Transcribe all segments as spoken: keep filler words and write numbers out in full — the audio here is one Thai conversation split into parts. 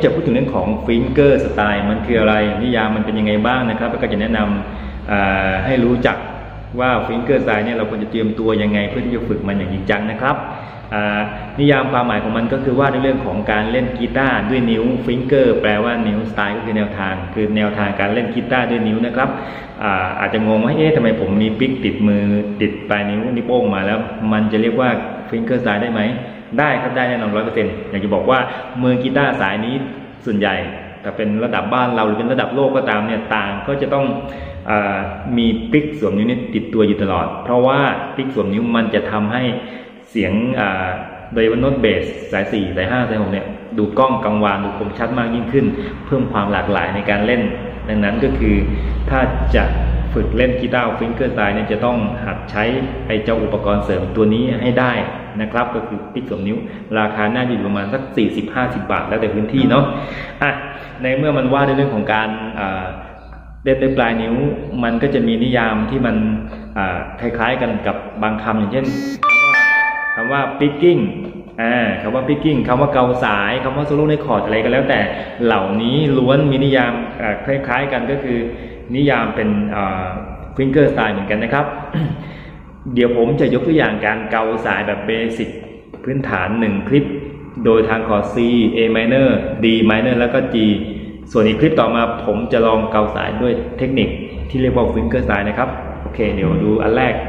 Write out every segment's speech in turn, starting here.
จะพูดถึงเรื่องของฟิงเกอร์สไตล์มันคืออะไรนิยามมันเป็นยังไงบ้างนะครับแล้วก็จะแนะนำให้รู้จักว่าฟิงเกอร์สไตล์เนี่ยเราควรจะเตรียมตัวยังไงเพื่อที่จะฝึกมันอย่างจริงจังนะครับนิยามความหมายของมันก็คือว่าในเรื่องของการเล่นกีตาร์ด้วยนิ้วฟิงเกอร์แปลว่านิ้วสไตล์ก็คือแนวทางคือแนวทางการเล่นกีตาร์ด้วยนิ้วนะครับ อาอาจจะงงว่าเอ๊ะทำไมผมมีปิกติดมือติดปลายนิ้วนิ้วโป้งมาแล้วมันจะเรียกว่าฟิงเกอร์สไตล์ได้ไหมได้ครับได้แน่นอนร้อยเปอร์เซ็นต์อยากจะบอกว่ามือกีตาร์สายนี้ส่วนใหญ่แต่เป็นระดับบ้านเราหรือเป็นระดับโลกก็ตามเนี่ยต่างก็จะต้องมีปิกสวมนิ้วนี้ติดตัวอยู่ตลอดเพราะว่าปิกสวมนิ้วมันจะทำให้เสียงโดยวันโน้ตเบสสายสี่สายห้าสายหกเนี่ยดูกล้องกังวานดูคมชัดมากยิ่งขึ้นเพิ่มความหลากหลายในการเล่นดังนั้นก็คือถ้าจะฝึกเล่นกีตาร์ฟิงเกอร์สไตล์เนี่ยจะต้องหัดใช้ไอ้เจ้าอุปกรณ์เสริมตัวนี้ให้ได้นะครับก็คือปิกสวมนิ้วราคาน่าจะอยู่ประมาณสัก สี่สิบถึงห้าสิบ บาทแล้วแต่พื้นที่เนาะอ่ะในเมื่อมันว่าในเรื่องของการเล่นด้วยปลายนิ้วมันก็จะมีนิยามที่มันคล้ายๆกันกับบางคำอย่างเช่นคำว่า picking อ่าคำว่า picking คำว่าเกาสายคำว่าโซโล่ในคอร์ดอะไรก็แล้วแต่เหล่านี้ล้วนมีนิยามคล้ายๆกันก็คือนิยามเป็นฟิงเกอร์สไตล์เหมือนกันนะครับ เดี๋ยวผมจะยกตัวอย่างการเกาสายแบบเบสิกพื้นฐานหนึ่งคลิปโดยทางคอร์ด C A minor D minor แล้วก็ G ส่วนอีกคลิปต่อมาผมจะลองเกาสายด้วยเทคนิคที่เรียกว่าฟิงเกอร์สไตล์นะครับโอเคเดี๋ยวดูอันแรก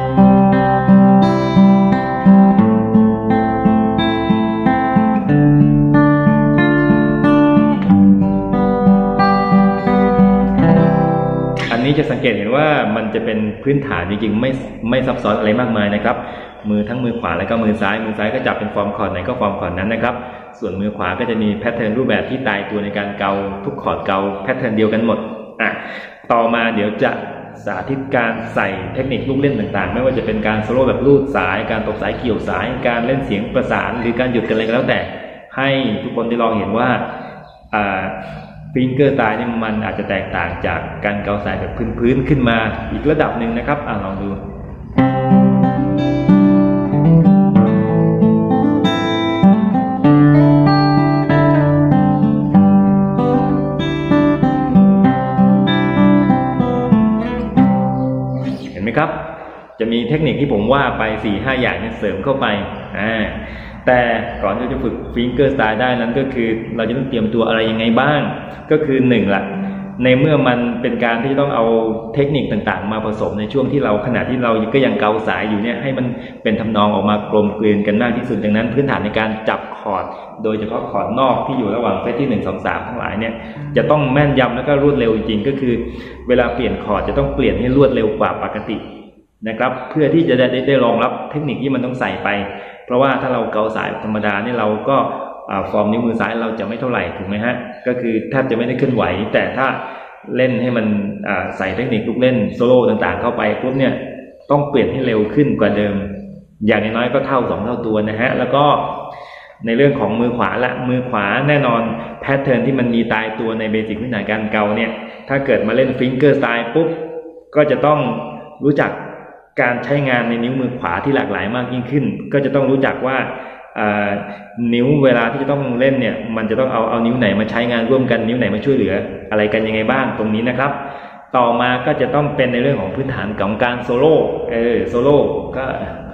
นี้จะสังเกตเห็นว่ามันจะเป็นพื้นฐานจริงๆไม่ไม่ซับซ้อนอะไรมากมายนะครับมือทั้งมือขวาและก็มือซ้ายมือซ้ายก็จับเป็นฟอร์มคอร์ดไหนก็ฟอร์มคอร์ดนั้นนะครับส่วนมือขวาก็จะมีแพทเทิร์นรูปแบบที่ตายตัวในการเกาทุกคอร์ดเกาแพทเทิร์นเดียวกันหมดอ่ะต่อมาเดี๋ยวจะสาธิตการใส่เทคนิคลูกเล่นต่างๆไม่ว่าจะเป็นการโซโล่แบบลูดสายการตบสายเกี่ยวสายการเล่นเสียงประสานหรือการหยุดกันอะไรก็แล้วแต่ให้ทุกคนได้ลองเห็นว่าอ่าฟิงเกอร์สไตล์นี่มันอาจจะแตกต่างจากการเกาสายแบบพื้นๆขึ้นมาอีกระดับหนึ่งนะครับอ่ะลองดูเห็นไหมครับจะมีเทคนิคที่ผมว่าไป สี่ห้า อย่างนี้เสริมเข้าไปอ่าแต่ก่อนที่จะฝึกฟิงเกอร์สไตล์ได้นั้นก็คือเราจะต้องเตรียมตัวอะไรยังไงบ้างก็คือหนึ่งละในเมื่อมันเป็นการที่ต้องเอาเทคนิคต่างๆมาผสมในช่วงที่เราขณะที่เราก็ยังเกาสายอยู่เนี่ยให้มันเป็นทำนองออกมากลมกลืนกันมากที่สุดดังนั้นพื้นฐานในการจับคอร์ดโดยเฉพาะคอร์ดนอกที่อยู่ระหว่างเฟสที่หนึ่ง สอง สามทั้งหลายเนี่ยจะต้องแม่นยำแล้วก็รวดเร็วจริงๆก็คือเวลาเปลี่ยนคอร์ดจะต้องเปลี่ยนให้รวดเร็วกว่าปกตินะครับเพื่อที่จะได้ได้รองรับเทคนิคที่มันต้องใส่ไปเพราะว่าถ้าเราเกาสายธรรมดาเนี่ยเราก็ฟอร์มนิ้วมือซ้ายเราจะไม่เท่าไหร่ถูกไหมฮะก็คือแทบจะไม่ได้เคลื่อนไหวแต่ถ้าเล่นให้มันใส่เทคนิคลูกเล่นโซโล่ต่างๆเข้าไปปุ๊บเนี่ยต้องเปลี่ยนให้เร็วขึ้นกว่าเดิมอย่างน้อยก็เท่าสองเท่าตัวนะฮะแล้วก็ในเรื่องของมือขวาละมือขวาแน่นอนแพทเทิร์นที่มันมีตายตัวในเบสิกพื้นฐานการเกาเนี่ยถ้าเกิดมาเล่นฟิงเกอร์สไตล์ปุ๊บก็จะต้องรู้จักการใช้งานในนิ้วมือขวาที่หลากหลายมากยิ่งขึ้นก็จะต้องรู้จักว่านิ้วเวลาที่จะต้องเล่นเนี่ยมันจะต้องเอาเอานิ้วไหนมาใช้งานร่วมกันนิ้วไหนมาช่วยเหลืออะไรกันยังไงบ้างตรงนี้นะครับต่อมาก็จะต้องเป็นในเรื่องของพื้นฐานของการโซโล่เออโซโล่ก็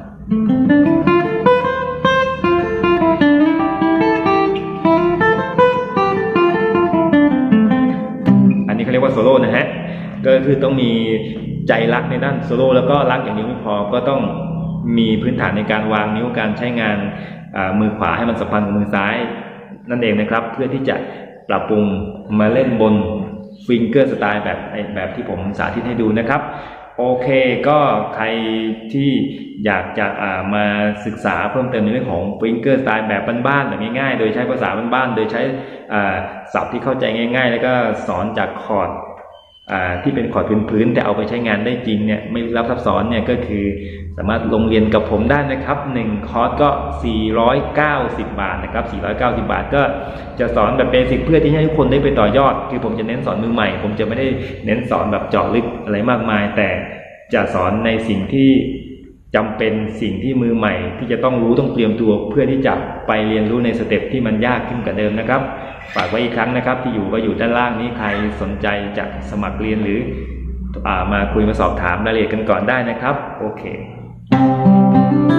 อันนี้เขาเรียกว่าโซโล่นะฮะก็คือต้องมีใจรักในด้านโซโล่แล้วก็รักอย่างเดียวไม่พอก็ต้องมีพื้นฐานในการวางนิ้วการใช้งานมือขวาให้มันสัมพันธ์กับมือซ้ายนั่นเองนะครับเพื่อที่จะปรับปรุงมาเล่นบนฟิงเกอร์สไตล์แบบแบบที่ผมสาธิตให้ดูนะครับโอเคก็ใครที่อยากจะมาศึกษาเพิ่มเติมในเรื่องของฟิงเกอร์สไตล์แบบบ้านๆแบบง่ายๆโดยใช้ภาษาบ้านๆโดยใช้ศัพท์ที่เข้าใจง่ายๆแล้วก็สอนจากคอร์ดที่เป็นคอร์ดพื้นๆแต่เอาไปใช้งานได้จริงเนี่ยไม่รับซับซ้อนเนี่ยก็คือสามารถลงเรียนกับผมได้นะครับหนึ่งคอร์สก็สี่ร้อยเก้าสิบบาทนะครับสี่ร้อยเก้าสิบบาทก็จะสอนแบบเบสิกเพื่อที่ให้ทุกคนได้ไปต่อยอดคือผมจะเน้นสอนมือใหม่ผมจะไม่ได้เน้นสอนแบบเจาะลึกอะไรมากมายแต่จะสอนในสิ่งที่จำเป็นสิ่งที่มือใหม่ที่จะต้องรู้ต้องเตรียมตัวเพื่อที่จะไปเรียนรู้ในสเต็ปที่มันยากขึ้นกว่าเดิมนะครับฝากไว้อีกครั้งนะครับที่อยู่ก็อยู่ด้านล่างนี้ใครสนใจจะสมัครเรียนหรืออ่ามาคุยมาสอบถามรายละเอียดกันก่อนได้นะครับโอเค